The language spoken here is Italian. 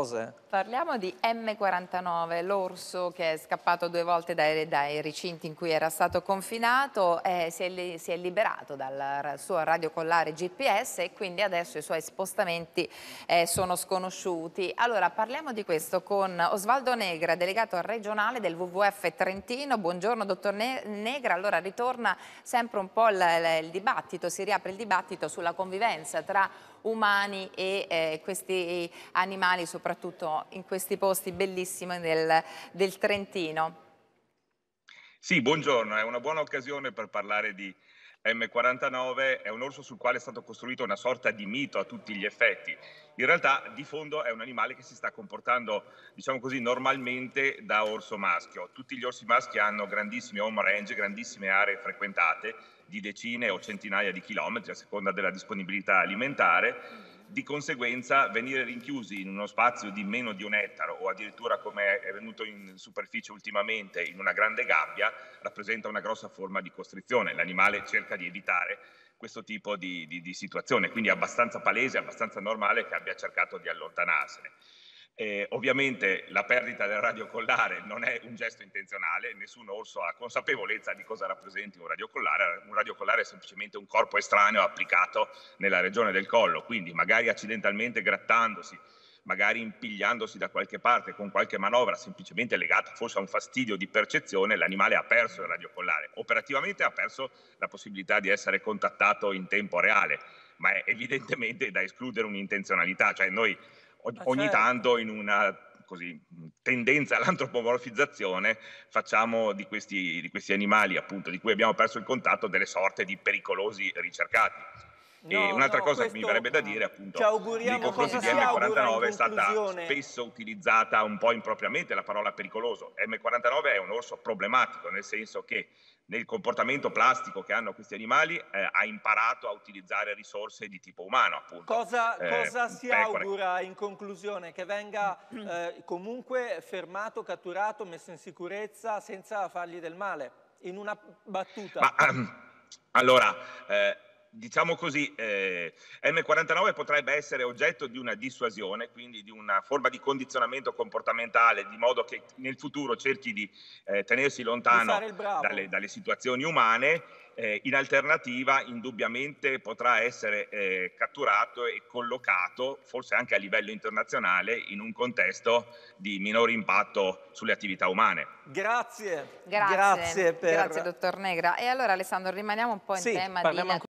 cose. Parliamo di M49, l'orso che è scappato 2 volte dai recinti in cui era stato confinato, si è liberato dal suo radiocollare GPS e quindi adesso i suoi spostamenti sono sconosciuti. Allora parliamo di questo con Osvaldo Negra, delegato regionale del WWF Trentino. Buongiorno dottor Negra. Allora ritorna sempre un po' il dibattito, si riapre il dibattito sulla convivenza tra umani e questi animali, soprattutto in questi posti bellissimi del Trentino. Sì, buongiorno, è una buona occasione per parlare di M49, è un orso sul quale è stato costruito una sorta di mito a tutti gli effetti. In realtà, di fondo, è un animale che si sta comportando, diciamo così, normalmente da orso maschio. Tutti gli orsi maschi hanno grandissimi home range, grandissime aree frequentate di decine o centinaia di chilometri a seconda della disponibilità alimentare. Di conseguenza venire rinchiusi in uno spazio di meno di 1 ettaro o addirittura, come è venuto in superficie ultimamente, in una grande gabbia, rappresenta una grossa forma di costrizione. L'animale cerca di evitare questo tipo di situazione, quindi è abbastanza palese, abbastanza normale che abbia cercato di allontanarsene. Ovviamente la perdita del radiocollare non è un gesto intenzionale, nessun orso ha consapevolezza di cosa rappresenti un radiocollare è semplicemente un corpo estraneo applicato nella regione del collo, quindi magari accidentalmente grattandosi, magari impigliandosi da qualche parte con qualche manovra semplicemente legata forse a un fastidio di percezione, l'animale ha perso il radiocollare. Operativamente ha perso la possibilità di essere contattato in tempo reale, ma è evidentemente da escludere un'intenzionalità, cioè noi ogni tanto in una tendenza all'antropomorfizzazione facciamo di questi animali, appunto, di cui abbiamo perso il contatto, delle sorte di pericolosi ricercati. E un'altra cosa che mi verrebbe da dire, appunto, nei confronti di M49 è stata spesso utilizzata un po' impropriamente la parola pericoloso. M49 è un orso problematico, nel senso che nel comportamento plastico che hanno questi animali ha imparato a utilizzare risorse di tipo umano, appunto. Cosa si augura in conclusione? Che venga comunque fermato, catturato, messo in sicurezza senza fargli del male? In una battuta. Allora, diciamo così, M49 potrebbe essere oggetto di una dissuasione, quindi di una forma di condizionamento comportamentale, di modo che nel futuro cerchi di tenersi lontano dalle situazioni umane. In alternativa, indubbiamente potrà essere catturato e collocato, forse anche a livello internazionale, in un contesto di minore impatto sulle attività umane. Grazie. Grazie dottor Negra. E allora Alessandro, rimaniamo un po' in tema di